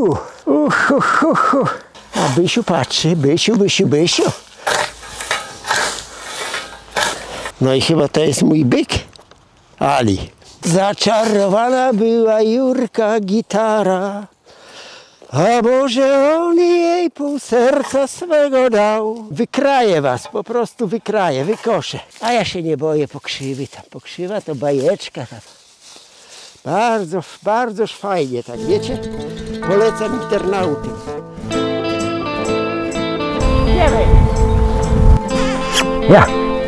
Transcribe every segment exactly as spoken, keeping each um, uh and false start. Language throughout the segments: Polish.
Bysiu! Uch, uch, uch, uch. A Bysiu patrzy, Bysiu, Bysiu, Bysiu. No i chyba to jest mój byk, Ali. Zaczarowana była Jurka gitara, a może on jej pół serca swego dał. Wykraję was, po prostu wykraję, wykoszę. A ja się nie boję pokrzywy, tam pokrzywa to bajeczka tam. Bardzo, bardzo fajnie, tak wiecie? Polecam internautom. Idziemy! Ja!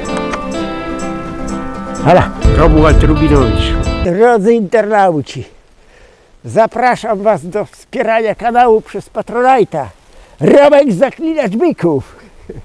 Hala! Romuald Rubinowicz. Drodzy internauci, zapraszam was do wspierania kanału przez Patronite'a. Romek Zaklinacz Byków.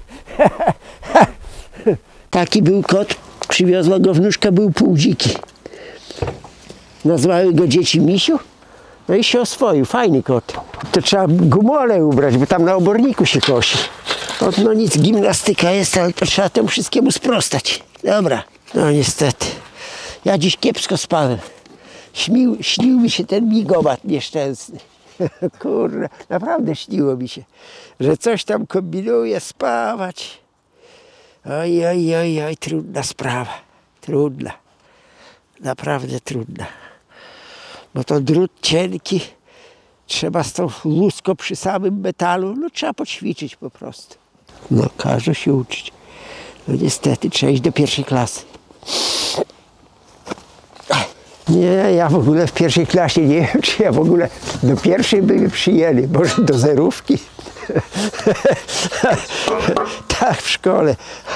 Taki był kot, przywiozła go wnuczka, był półdziki. Nazwały go dzieci Misiu, no i się oswoił, fajny kot. To trzeba gumole ubrać, bo tam na oborniku się kosi. No, no nic, gimnastyka jest, ale to trzeba temu wszystkiemu sprostać. Dobra, no niestety. Ja dziś kiepsko spałem. Śnił, śnił mi się ten migomat nieszczęsny. Kurde, naprawdę śniło mi się, że coś tam kombinuje, spawać. Oj, oj, oj, oj, trudna sprawa. Trudna. Naprawdę trudna. Bo to drut cienki, trzeba z tą luską przy samym metalu, no trzeba poćwiczyć po prostu. No, każą się uczyć. No niestety, trzeba iść do pierwszej klasy. Nie, ja w ogóle w pierwszej klasie nie wiem, czy ja w ogóle do pierwszej by mnie przyjęli, może do zerówki. Tak, w szkole.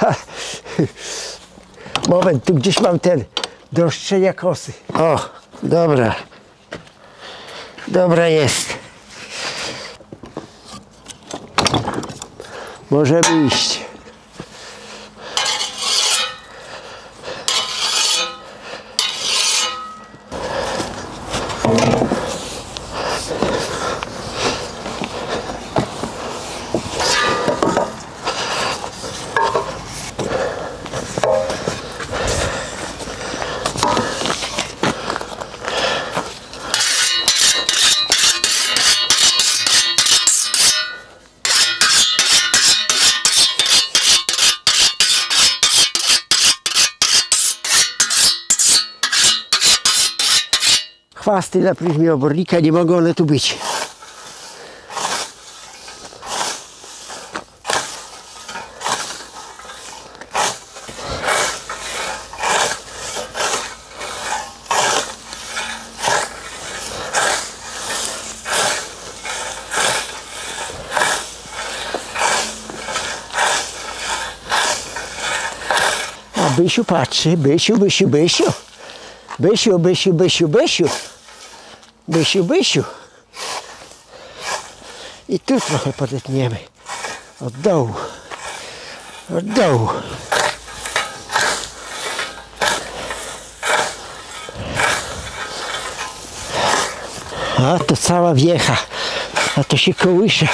Moment, tu gdzieś mam ten do ostrzenia kosy. O, dobra. Dobra jest. Możemy iść. Chwasty na pryzmie obornika, nie mogą one tu być. A Bysiu patrzy, Bysiu, Bysiu, Bysiu. Bysiu, Bysiu, Bysiu, Bysiu. Bysiu, Bysiu. I tu trochę podetniemy. Od dołu. Od dołu. A to cała wiecha. A to się kołysze.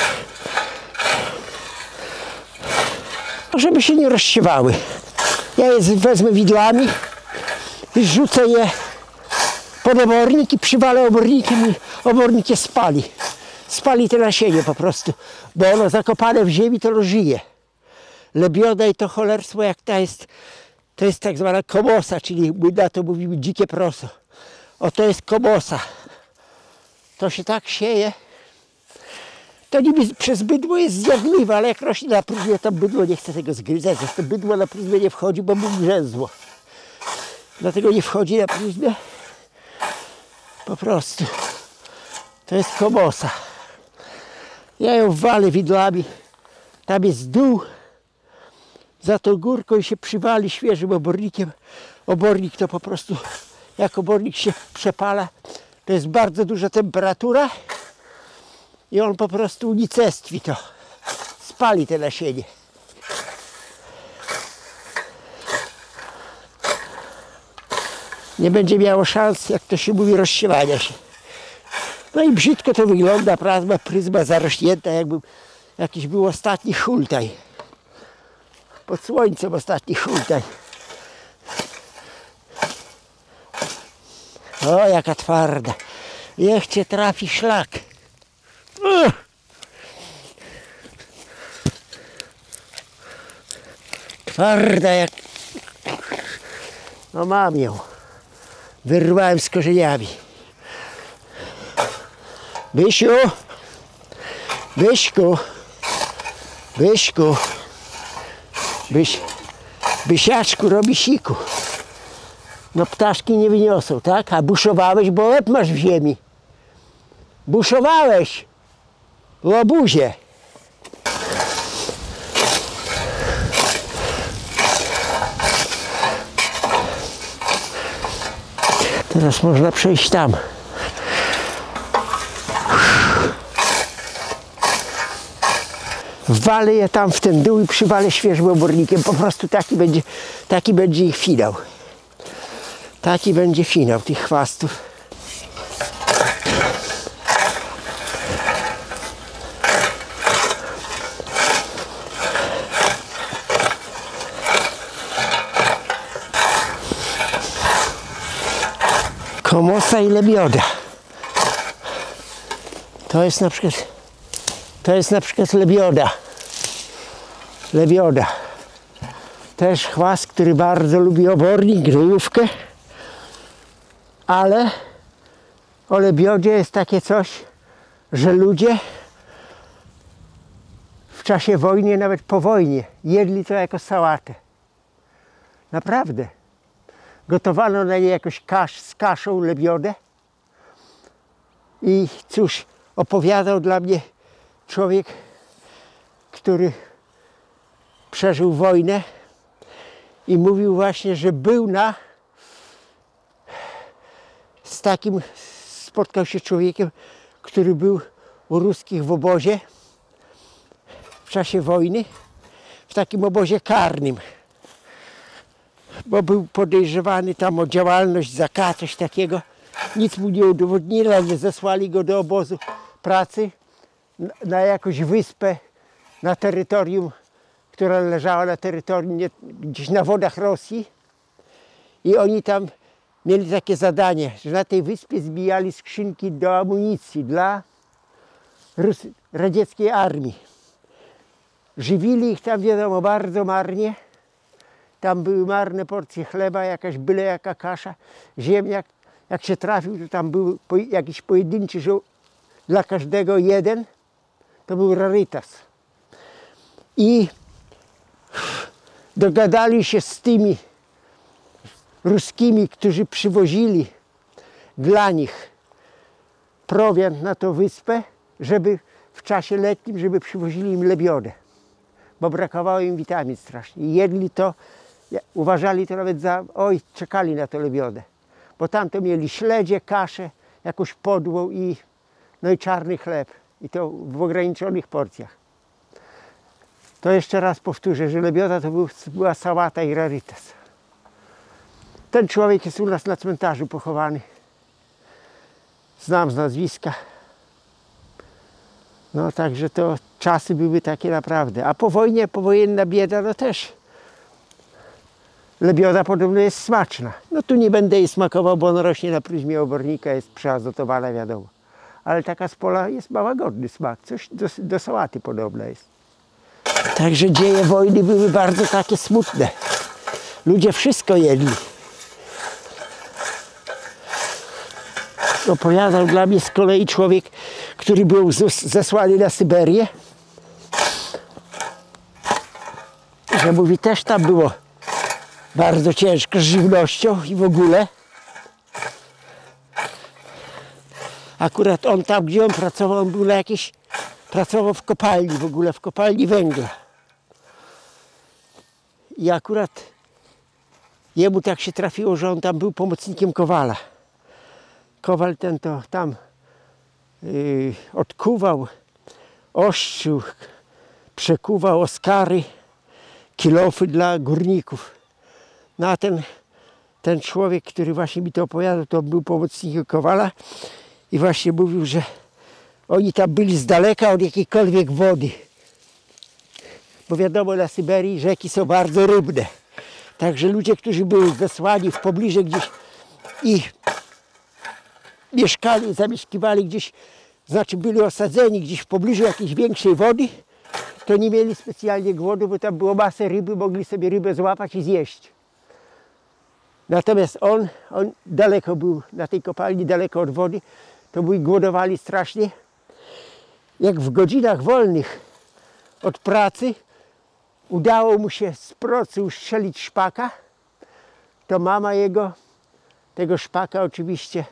Żeby się nie rozsiewały. Ja je wezmę widłami i rzucę je pod obornik i przywalę obornikiem i obornik je spali. Spali te nasienie po prostu, bo ono zakopane w ziemi to żyje. Lebioda i to cholerstwo jak ta jest, to jest tak zwana komosa, czyli my na to mówimy dzikie proso. O, to jest komosa. To się tak sieje. To niby przez bydło jest zjadliwe, ale jak rośnie na próżnię, to bydło nie chce tego zgryzać. Zresztą bydło na próżnię nie wchodzi, bo mu grzęzło. Dlatego nie wchodzi na próżnię. Po prostu. To jest komosa. Ja ją walę widłami. Tam jest dół. Za tą górką i się przywali świeżym obornikiem. Obornik to po prostu, jak obornik się przepala, to jest bardzo duża temperatura i on po prostu unicestwi to. Spali te nasienie. Nie będzie miało szans, jak to się mówi, rozsiewania się. No i brzydko to wygląda, pryzma, pryzma zarośnięta, jakby jakiś był ostatni hultaj. Pod słońcem ostatni hultaj. O, jaka twarda. Niech cię trafi szlak. Twarda jak... No mam ją. Wyrwałem z korzeniami. Bysiu! Byśku! Byśku! Byś... Bysiaczku robi siku. No ptaszki nie wyniosą, tak? A buszowałeś, bo łeb masz w ziemi. Buszowałeś! Łobuzie! Teraz można przejść tam. Wwalę je tam w ten dół i przywalę świeżym obornikiem. Po prostu taki będzie, taki będzie ich finał. Taki będzie finał tych chwastów. Komosa i lebioda. To jest na przykład, to jest na przykład lebioda. Lebioda. Też chwast, który bardzo lubi obornik, gnojówkę. Ale o lebiodzie jest takie coś, że ludzie w czasie wojny, nawet po wojnie, jedli to jako sałatę. Naprawdę. Gotowano na niej jakoś kasz, z kaszą lebiodę. I cóż, opowiadał dla mnie człowiek, który przeżył wojnę i mówił właśnie, że był na z takim, spotkał się człowiekiem, który był u ruskich w obozie w czasie wojny, w takim obozie karnym, bo był podejrzewany tam o działalność Z K, coś takiego. Nic mu nie udowodnili, ale zesłali go do obozu pracy na, na jakąś wyspę na terytorium, która leżała na terytorium nie, gdzieś na wodach Rosji. I oni tam mieli takie zadanie, że na tej wyspie zbijali skrzynki do amunicji dla Rus radzieckiej armii. Żywili ich tam, wiadomo, bardzo marnie. Tam były marne porcje chleba, jakaś byle jaka kasza, ziemniak. Jak się trafił, to tam był po, jakiś pojedynczy, że dla każdego jeden, to był rarytas. I dogadali się z tymi ruskimi, którzy przywozili dla nich prowiant na tą wyspę, żeby w czasie letnim, żeby przywozili im lebiodę, bo brakowało im witamin strasznie. I jedli to, uważali to nawet za, oj, czekali na to lebiodę, bo tam to mieli śledzie, kaszę, jakąś podłą i, no i czarny chleb. I to w ograniczonych porcjach. To jeszcze raz powtórzę, że lebioda to był, była sałata i rarytas. Ten człowiek jest u nas na cmentarzu pochowany. Znam z nazwiska. No także to czasy były takie naprawdę. A po wojnie, powojenna bieda, no też lebioda podobno jest smaczna. No tu nie będę jej smakował, bo ona rośnie na pryzmie obornika, jest przeazotowana, wiadomo. Ale taka z pola jest, ma łagodny smak. Coś do, do sałaty podobna jest. Także dzieje wojny były bardzo takie smutne. Ludzie wszystko jedli. Opowiadał dla mnie z kolei człowiek, który był zesłany na Syberię, że mówi, też tam było bardzo ciężko z żywnością i w ogóle. Akurat on tam, gdzie on pracował, on był na jakiejś, pracował w kopalni w ogóle, w kopalni węgla. I akurat jemu tak się trafiło, że on tam był pomocnikiem kowala. Kowal ten to tam yy, odkuwał, ostrzył, przekuwał oskary, kilofy dla górników. No a ten, ten człowiek, który właśnie mi to opowiadał, to był pomocnikiem kowala i właśnie mówił, że oni tam byli z daleka od jakiejkolwiek wody. Bo wiadomo, na Syberii rzeki są bardzo rybne. Także ludzie, którzy byli zesłani w pobliżu gdzieś i mieszkali, zamieszkiwali gdzieś znaczy byli osadzeni gdzieś w pobliżu jakiejś większej wody, to nie mieli specjalnie głodu, bo tam było masę ryby, mogli sobie rybę złapać i zjeść. Natomiast on, on daleko był, na tej kopalni, daleko od wody, to byli głodowali strasznie. Jak w godzinach wolnych od pracy udało mu się z procy ustrzelić szpaka, to mama jego tego szpaka oczywiście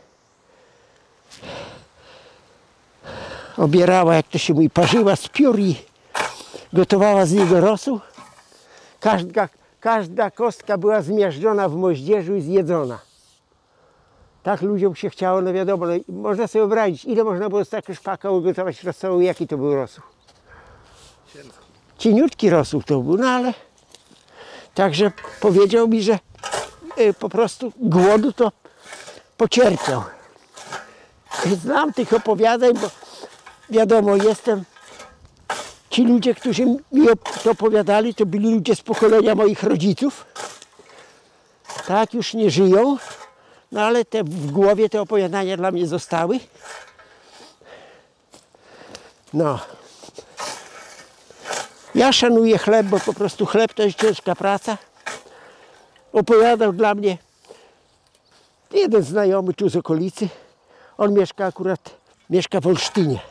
obierała, jak to się mówi, parzyła z piór i gotowała z niego rosół. Każda, każda kostka była zmiażdżona w moździerzu i zjedzona. Tak ludziom się chciało, no wiadomo, no, można sobie wyobrazić, ile można było z takiego szpaka ugotować rosołu, jaki to był rosół. Cieniutki rosół to był, no ale także powiedział mi, że y, po prostu głodu to pocierpiał. Znam tych opowiadań, bo wiadomo, jestem, ci ludzie, którzy mi to opowiadali, to byli ludzie z pokolenia moich rodziców. Tak, już nie żyją, no ale te, w głowie te opowiadania dla mnie zostały. No. Ja szanuję chleb, bo po prostu chleb to jest ciężka praca. Opowiadał dla mnie jeden znajomy tu z okolicy. On mieszka akurat, mieszka w Olsztynie.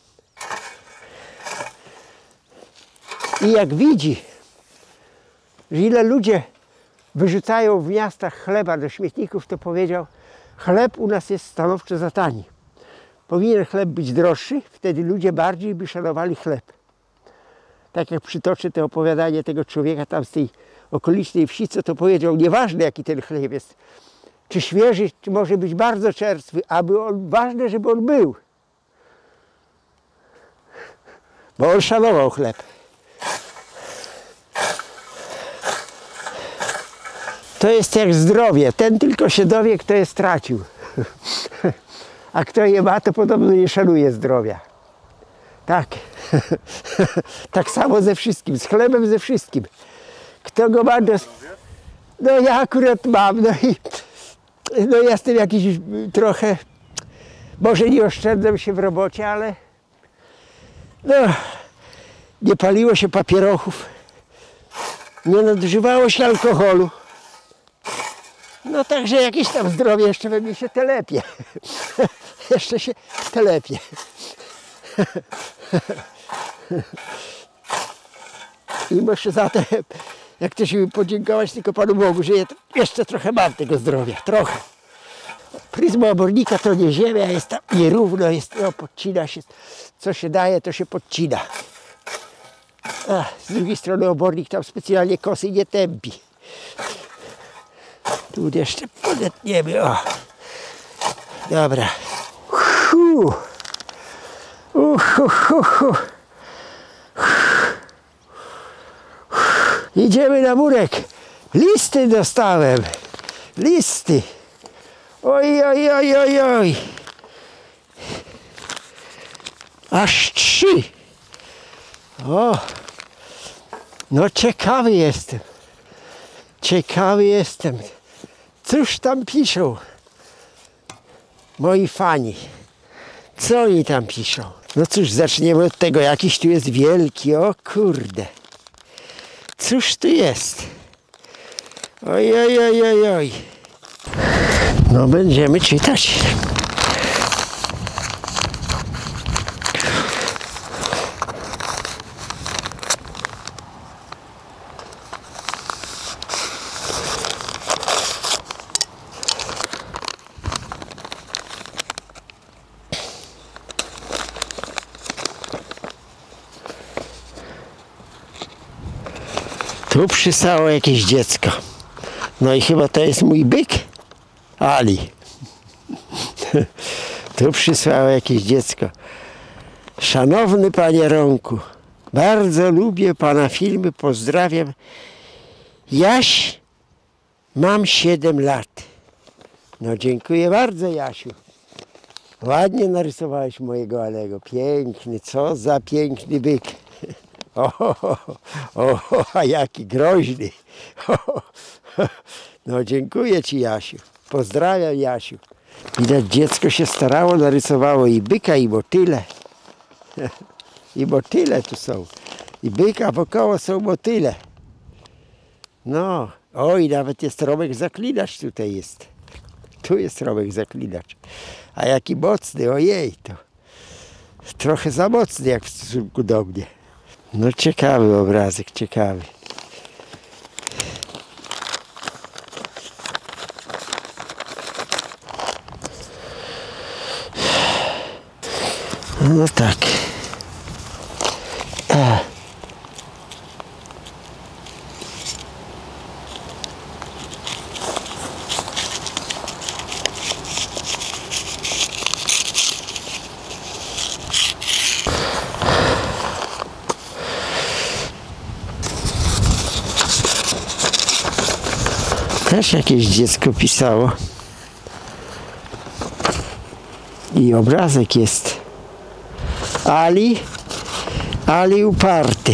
I jak widzi, że ile ludzie wyrzucają w miastach chleba do śmietników, to powiedział, chleb u nas jest stanowczo za tani. Powinien chleb być droższy, wtedy ludzie bardziej by szanowali chleb. Tak jak przytoczę to opowiadanie tego człowieka tam z tej okolicznej wsi, co to powiedział, nieważne jaki ten chleb jest, czy świeży, czy może być bardzo czerstwy, aby on, ważne, żeby on był. Bo on szanował chleb. To jest jak zdrowie. Ten tylko się dowie, kto je stracił. A kto je ma, to podobno nie szanuje zdrowia. Tak. Tak samo ze wszystkim. Z chlebem ze wszystkim. Kto go ma... Do... No ja akurat mam. No i no jestem jakiś trochę... Może nie oszczędzam się w robocie, ale... No... Nie paliło się papierochów. Nie nadużywało się alkoholu. No także jakieś tam zdrowie jeszcze we mnie się telepie. Jeszcze się telepie. I muszę za to, jak to się podziękować tylko Panu Bogu, że ja jeszcze trochę mam tego zdrowia. Trochę. Pryzma obornika to nie ziemia, jest tam nierówno, jest, no, podcina się. Co się daje, to się podcina. A z drugiej strony obornik tam specjalnie kosy nie tępi. Tu jeszcze podetniemy, o. Dobra. Hu. Uhu, hu, hu. Idziemy na murek. Listy dostałem. Listy. Oj, oj, oj, oj, oj. Aż trzy. O. No ciekawy jestem. Ciekawy jestem. Cóż tam piszą moi fani? Co oni tam piszą? No cóż, zaczniemy od tego. Jakiś tu jest wielki. O kurde. Cóż tu jest? Oj, oj, oj, oj, oj. No będziemy czytać. Tu przystało jakieś dziecko. No i chyba to jest mój byk. Ali. Tu przysłało jakieś dziecko. Szanowny Panie Romku, bardzo lubię Pana filmy, pozdrawiam. Jaś, mam siedem lat. No dziękuję bardzo, Jasiu. Ładnie narysowałeś mojego Alego. Piękny, co za piękny byk. O, o, o, a jaki groźny. O, no dziękuję Ci, Jasiu. Pozdrawiam, Jasiu. Widać, dziecko się starało, narysowało i byka, i motyle. I motyle tu są. I byka, wokoło są motyle. No, oj, nawet jest Romek Zaklinacz tutaj jest. Tu jest Romek Zaklinacz. A jaki mocny, ojej, to trochę za mocny jak w stosunku do mnie. No ciekawy obrazek, ciekawy. No tak. A. Też jakieś dziecko pisało. I obrazek jest. Ali, Ali uparty.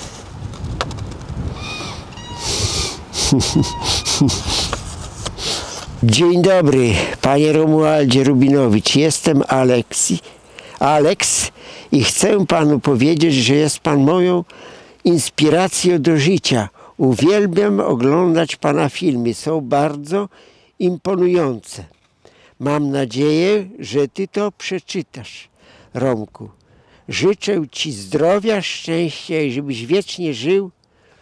Dzień dobry, panie Romualdzie Rubinowicz. Jestem Aleksi, Aleks i chcę panu powiedzieć, że jest pan moją inspiracją do życia. Uwielbiam oglądać pana filmy. Są bardzo imponujące. Mam nadzieję, że ty to przeczytasz, Romku. Życzę ci zdrowia, szczęścia i żebyś wiecznie żył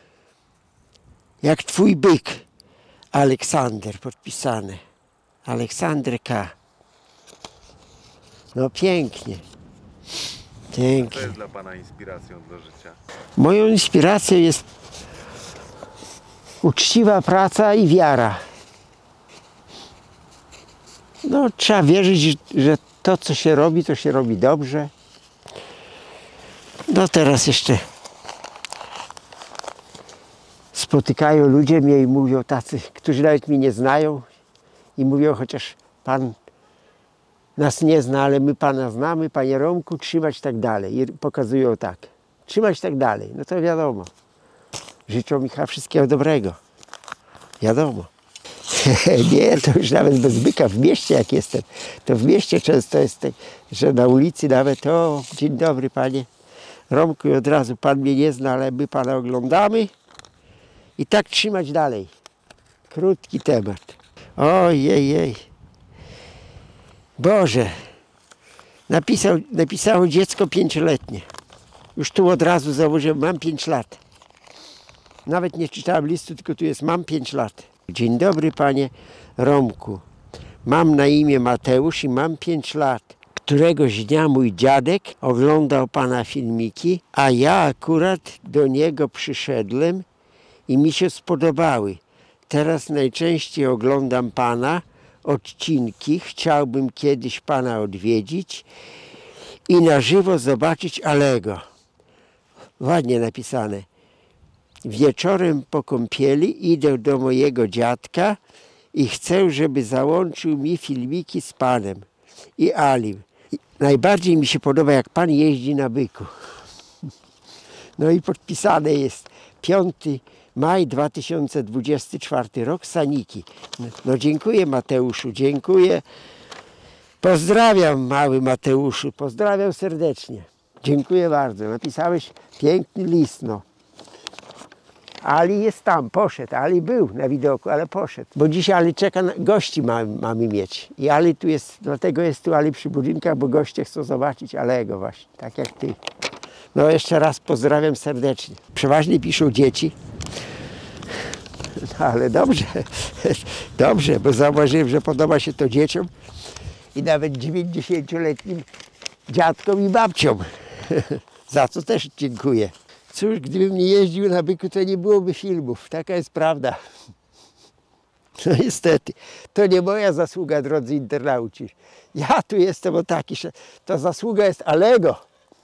jak twój byk. Aleksander, podpisane. Aleksander K. No pięknie. Pięknie. Co jest dla pana inspiracją do życia? Moją inspiracją jest uczciwa praca i wiara. No trzeba wierzyć, że to co się robi, to się robi dobrze. No teraz jeszcze spotykają ludzie mnie i mówią tacy, którzy nawet mnie nie znają i mówią, chociaż pan nas nie zna, ale my pana znamy, panie Romku, trzymać tak dalej. I pokazują tak, trzymać tak dalej. No to wiadomo, życzą mi wszystkiego dobrego. Wiadomo. Nie, to już nawet bez byka, w mieście jak jestem, to w mieście często jest, że na ulicy nawet, o, dzień dobry panie Romku, i od razu pan mnie nie zna, ale my pana oglądamy i tak trzymać dalej. Krótki temat. Ojej, jej. Boże, napisał, napisało dziecko pięcioletnie. Już tu od razu założyłem, mam pięć lat. Nawet nie czytałem listu, tylko tu jest, mam pięć lat. Dzień dobry panie Romku. Mam na imię Mateusz i mam pięć lat. Któregoś dnia mój dziadek oglądał pana filmiki, a ja akurat do niego przyszedłem i mi się spodobały. Teraz najczęściej oglądam pana odcinki. Chciałbym kiedyś pana odwiedzić i na żywo zobaczyć Alego. Ładnie napisane. Wieczorem po kąpieli idę do mojego dziadka i chcę, żeby załączył mi filmiki z panem i Alim. Najbardziej mi się podoba, jak pan jeździ na byku. No i podpisane jest piąty maj dwa tysiące dwudziesty czwarty rok, Saniki. No dziękuję Mateuszu, dziękuję. Pozdrawiam mały Mateuszu, pozdrawiam serdecznie. Dziękuję bardzo, napisałeś piękny list, no. Ali jest tam, poszedł. Ali był na widoku, ale poszedł. Bo dzisiaj Ali czeka, na gości mamy, mamy mieć. I Ali tu jest, dlatego jest tu Ali przy budynkach, bo goście chcą zobaczyć Alego właśnie, tak jak ty. No jeszcze raz pozdrawiam serdecznie. Przeważnie piszą dzieci. No ale dobrze, dobrze, bo zauważyłem, że podoba się to dzieciom i nawet dziewięćdziesięcioletnim dziadkom i babciom. Za co też dziękuję. Cóż, gdybym nie jeździł na byku, to nie byłoby filmów. Taka jest prawda. No niestety, to nie moja zasługa, drodzy internauci. Ja tu jestem o taki, że to zasługa jest Alego.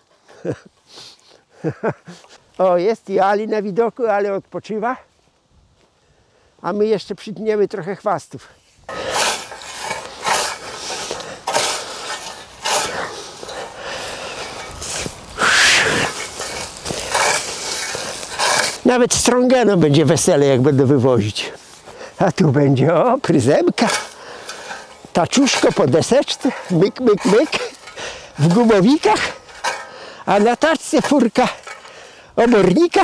O, jest i Ali na widoku, ale odpoczywa. A my jeszcze przytniemy trochę chwastów. Nawet strągeno będzie wesele, jak będę wywozić. A tu będzie, o, pryzemka. Taczuszko po deseczce, myk, myk, myk, w gumowikach, a na taczce furka obornika.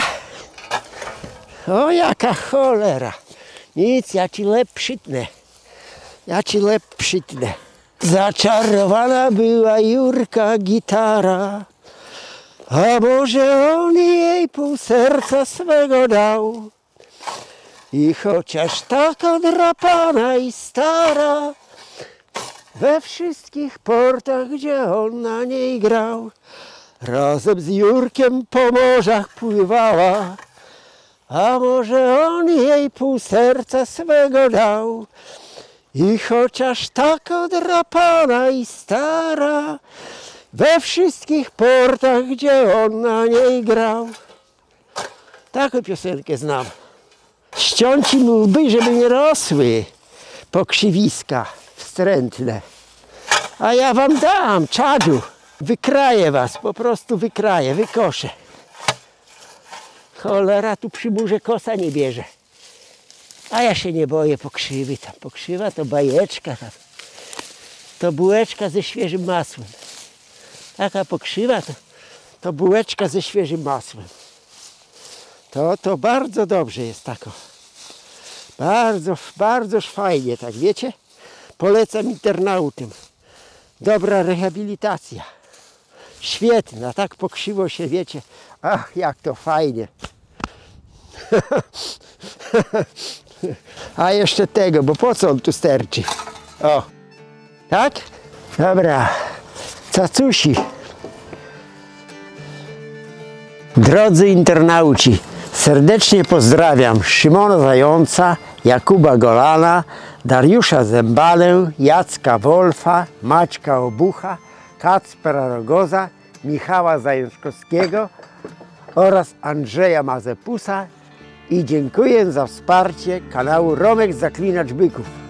O, jaka cholera. Nic, ja ci lep przytnę. Ja ci lep przytnę. Zaczarowana była Jurka gitara, a może on jej pół serca swego dał. I chociaż taka drapana i stara, we wszystkich portach, gdzie on na niej grał, razem z Jurkiem po morzach pływała. A może on jej pół serca swego dał. I chociaż taka drapana i stara, we wszystkich portach, gdzie on na niej grał. Taką piosenkę znam. Ściąci mu łby, żeby nie rosły pokrzywiska wstrętne. A ja wam dam, czadziu. Wykraję was, po prostu wykraję, wykoszę. Cholera, tu przy murze kosa nie bierze. A ja się nie boję pokrzywy. Tam pokrzywa to bajeczka. Tam. To bułeczka ze świeżym masłem. Taka pokrzywa to, to bułeczka ze świeżym masłem. To, to bardzo dobrze jest tako. Bardzo, bardzo fajnie, tak wiecie? Polecam internautom. Dobra rehabilitacja. Świetna, tak pokrzywo się, wiecie. Ach, jak to fajnie. A jeszcze tego, bo po co on tu sterczy? O, tak? Dobra, cacusi. Drodzy internauci, serdecznie pozdrawiam Szymona Zająca, Jakuba Golana, Dariusza Zembalę, Jacka Wolfa, Maćka Obucha, Kacpra Rogoza, Michała Zajączkowskiego oraz Andrzeja Mazepusa i dziękuję za wsparcie kanału Romek Zaklinacz Byków.